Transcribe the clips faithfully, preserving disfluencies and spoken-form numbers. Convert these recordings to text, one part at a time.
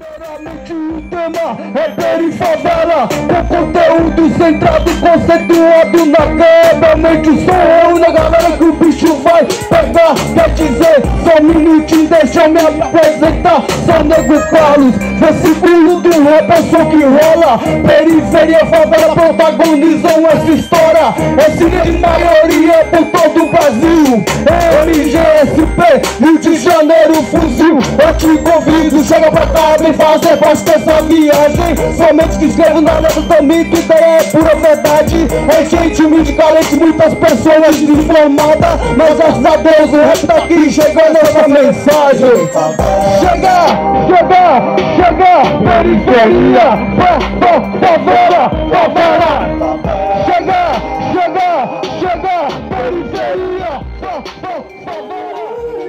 Primeiramente o tema é perifavela, com conteúdo centrado, conceituado na queda. Mente sou eu na galera que o bicho vai pegar. Quer dizer, só um minutinho, deixa eu me apresentar. Sou Nego Carlos, versículo do rap, eu sou que rola. Periferia, favela protagonizam essa história. Esse de maioria por todo o Brasil. M G S P, Rio de Janeiro, fuzil. Eu te convido, chega pra cá, vem fazer parte dessa viagem. Somente que escrevo na letra do mito, ideia é pura verdade. É gente humilde, carente, muitas pessoas desinformadas, mas graças a Deus o rap tá aqui, chegando essa mensagem. Chega, chega, chega, periferia, fa, fa, favela, favela. Chega, chega, chega, periferia, fa, fa, favela.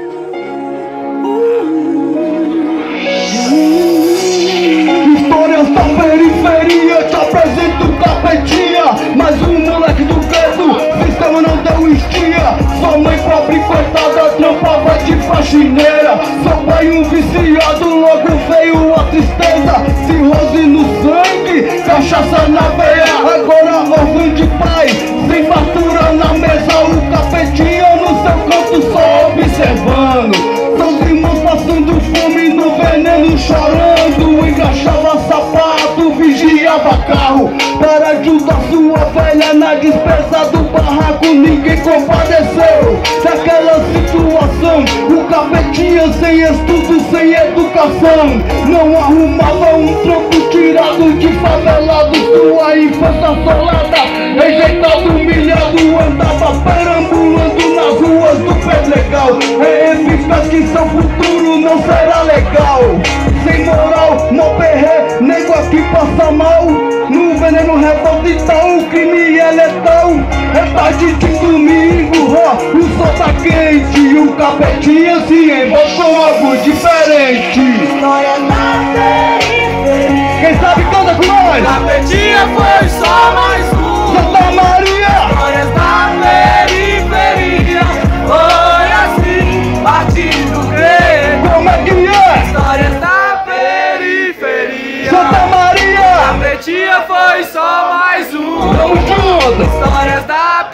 Histórias da periferia, te apresento o Capetinha. Mais um moleque do gueto, sistema não deu estia. Sua mãe pobre coitada, trampava de faxineira. Seu pai um viciado, logo veio a tristeza. Cirrose no sangue, cachaça na veia. Agora órfão de pai, sem fartura na mesa. O Capetinha no seu canto só observando. Seus irmãos passando fome no veneno, chorando. Encaixava sapato, vigiava carro para ajudar sua velha na despesa do barraco. Ninguém compadeceu daquela situação. O Capetinha sem estudo, sem educação, não arrumava um trampo tirado de favelados. Sua infância assolada, rejeitado, humilhado, andava perambulando nas ruas do Pedregal. É eficaz que seu futuro não será legal. Sem moral, mó perré, nego aqui passa mal. No veneno revolta e tal, o crime é letal. É tarde de domingo, ó, o sol tá quente e o Capetinha se envolve com algo diferente. História da periferia. Quem sabe canta com nós. Capetinha foi só mais um. Santa Maria. Histórias da periferia. Foi assim, partido grego. Como é que é? Histórias da periferia. Santa Maria. Capetinha foi só mais um. Tamo junto. Histórias da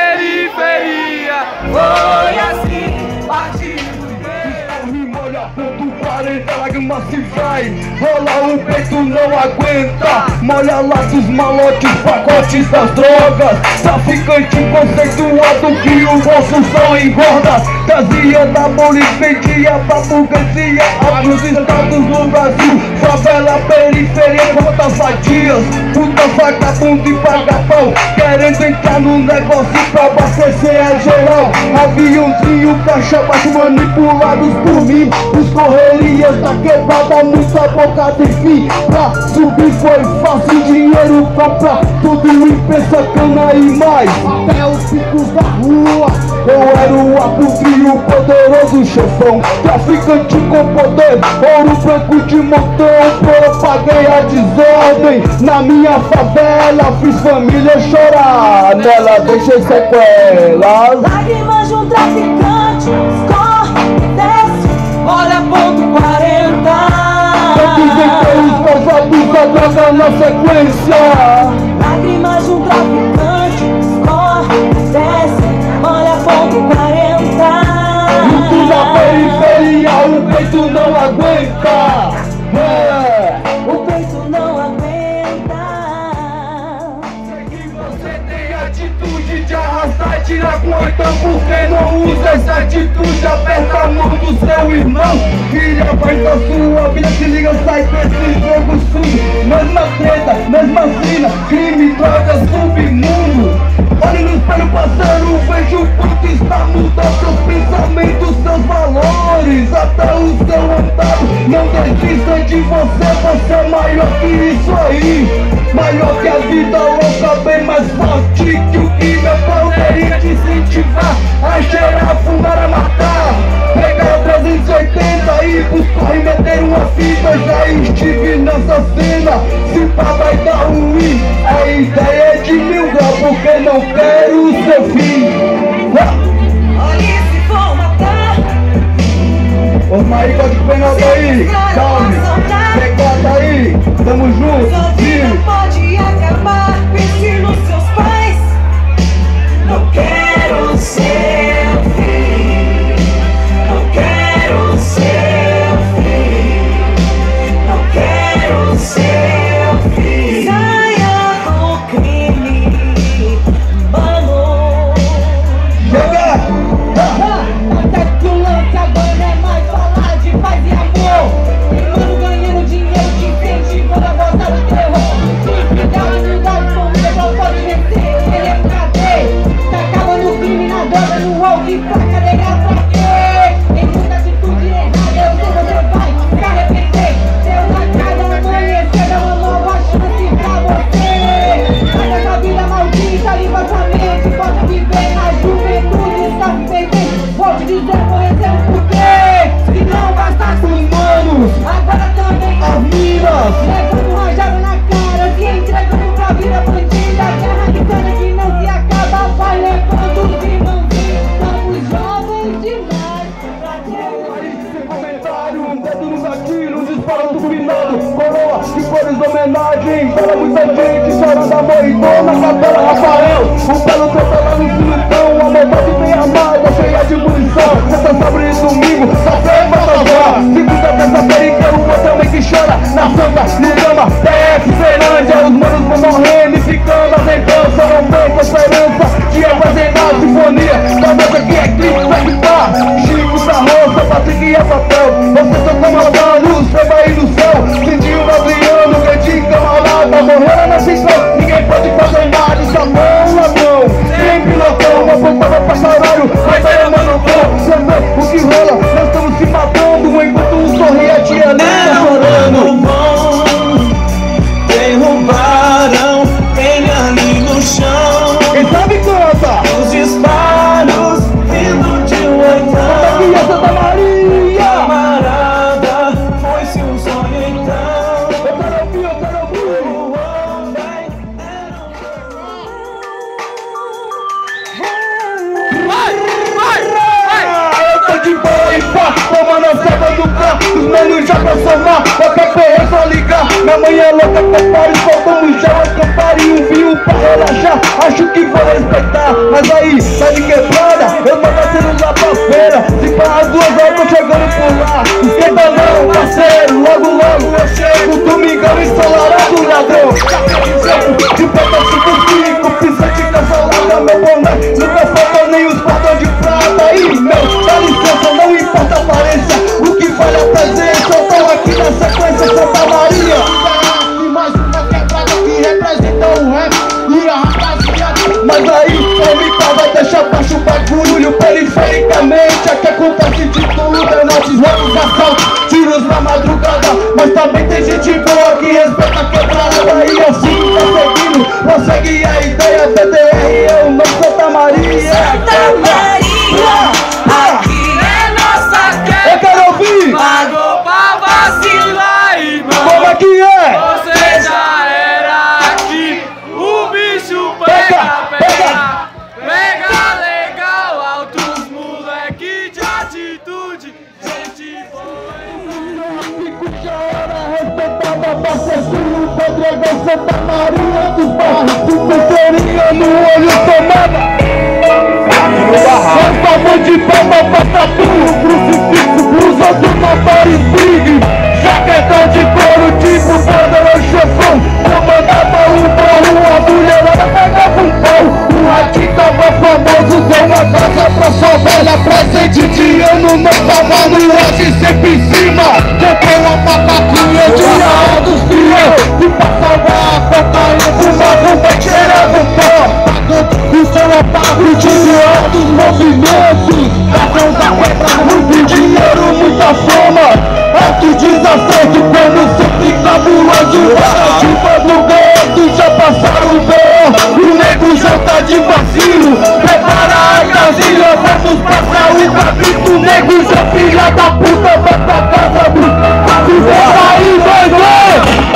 periferia. Foi assim, partido grego. Me molha ponto quarenta, lágrimas se vai. Rola o peito, não aguenta. Molha laços, malotes, pacotes das drogas. Traficante conceituado que o bolso só engorda. Trazia da Bolívia, vendia pra burguesia. Alguns estados no Brasil, favela, periferia, quantas vadias. Puta vagabundo e paga-pau, querendo entrar no negócio pra abastecer a geral. Aviãozinho, caixa baixo, manipulados por mim. Os correrias da quebrada, muita boca de fim. Pra subir foi fácil, dinheiro compra tudo, imprensa, cana e mais. Até os picos da rua, eu era o abutre, o poderoso chefão. Traficante com poder, ouro branco de montão. Propaguei a desordem na minha favela, fiz família chorar, nela deixei sequelas. Lágrimas de um traficante, escorre, desce, olha ponto quarenta. Eu inventei os pesados da droga na sequência. Lágrimas de um traficante, escorre, desce, olha ponto quarenta. Muito na periferia, o peito não aguenta. É. O peito não aguenta. Sei que você tem atitude de arrastar e tirar com oitão. Por que não usa essa atitude? Aperta a mão do seu irmão. Filha, faz da sua vida, se liga, sai desse jogo sujo. Mesma treta, mesma fila, crime, drogas, submundo. Olhe no espelho, parceiro, vejo o quanto está mudando seus pensamentos, seus valores, até o seu andar. Não desista de você, você é maior que isso aí. Maior que a vida louca, bem mais forte que o que meu poderia te incentivar a cheirar, fumar, a matar. Pegar trezentos e oitenta e buscar e meter uma fita. Já estive nessa cena, se pá vai dar ruim. A ideia é de mil graus, porque não quero o seu fim. Olhe se for matar. Ô Maíra, pode pegar aí, salve. homenagens para muita gente chorando amor e dor na Capela Rafael. Um belo canto lá no Sulitão, a maldade bem armada, cheia de munição. Sexta, sábado e domingo, café pra salvar. Segunda, terça-feira e tem uma também que chora na santa, no cama, P F, Fernândia. Os manos vão morrendo e ficando azeitando. Só não tem com esperança de apresentar a sinfonia da moça que é clipe pra gritar. Chico da roça, Patrick e a papel. Vocês estão comandando, você vai no céu. Sentiu o Adriano, grandinho camarada, morrendo na ficção. Ninguém pode fazer nada, isso é mão na mão. Sem pilotão, uma pontada pra caralho. Mas aí, mano, você vê o que rola. Nós estamos se matando enquanto um sorri a tia nem tá chorando. Derrubaram bem ali no chão. Quem sabe canta. Os disparos vindo de um oitão. Aqui é Santa Maria. Camarada, foi-se um sonho então. Eu quero ouvir, eu quero ouvir. O homem Vai, vai, vai! Eu tô de boa e pá, tomando a ceva do carro. Os manos já pra somar, qualquer P R é só ligar. Minha mãe é louca, prepare, soltamos já acampar e um vinho pra relaxar. Acho que vou respeitar, mas aí, tá de quebrada, eu tô batendo lá pra feira. Se para as duas horas, tô chegando por lá. Esquenta não, parceiro, logo logo eu chego. Domingão ensolarado, ladrão. De prata cinco cinco, precisa de cancelada, meu boné. Nunca falta nem os cordões de prata. Aí, meu, dá licença, não importa a aparência. O que vale a presença, eu tô aqui na sequência, Santa Maria. E mais uma quebrada que representa o rap e a rapaziada. Mas aí, calma, vai deixar baixo o bagulho. Perifericamente, aqui acontece de tudo. Granates, roubos, assaltos, tiros na madrugada. Mas também tem gente boa que respeita a quebrada. E assim tá seguindo, prossegue a ideia. T D R é o nome Santa Maria. Santa Maria, aqui é nossa guerra. Eu quero ouvir. Pagou pra vacilar, irmão. Como é que é? Você já era aqui. O bicho pega, pega. Pega legal, altos moleque de atitude. Gente boa. Já era respeitada, parceiro, Pedregão, Santa Maria dos bairros. Cinquenteirinha no olho tomada. Nós vamos de palma pra tatu. Crucifixo, os outros motores big. Jaquetão de couro, tipo bandeira chefão. Comandava um morro, a mulherada pegava um pau. O ratinho tava famoso, deu uma casa pra sua velha. Presente de ano, não tava no lote, sempre em cima. Comprei uma macaquinha de altos fiel. E pra salvar a cocaína, fumava um bem, cheirava um pó. O seu apago de altos movimentos. Ladrão da quebra, muito dinheiro, muita fama. Alto desacerto, como sempre cabuloso. Para de madrugada, já passaram o B O. O nego já tá de vacilo. Prepara a casinha, vamos passar o cabrito. O nego já filha da puta, vai pra casa, bruto. Se for aí, vai ver.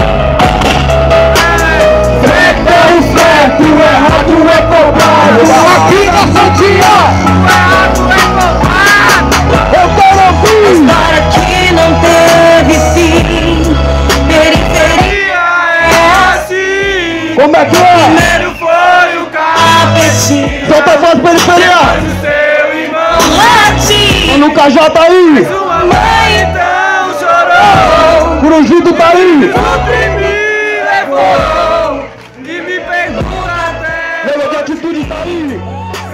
Certo é o certo, o errado é cobrado. Aqui na Santiago, O errado é cobrado. eu quero ouvir. Para que não teve fim. Periferia É assim. Como é que é? Primeiro foi o capetinho. Solta a voz periferia. Mas o seu irmão. Latim, No K J tá aí. Sua mãe então chorou. Cruzido tá aí. Sempre me levou e me pegou na terra. Lembra de atitude tá aí.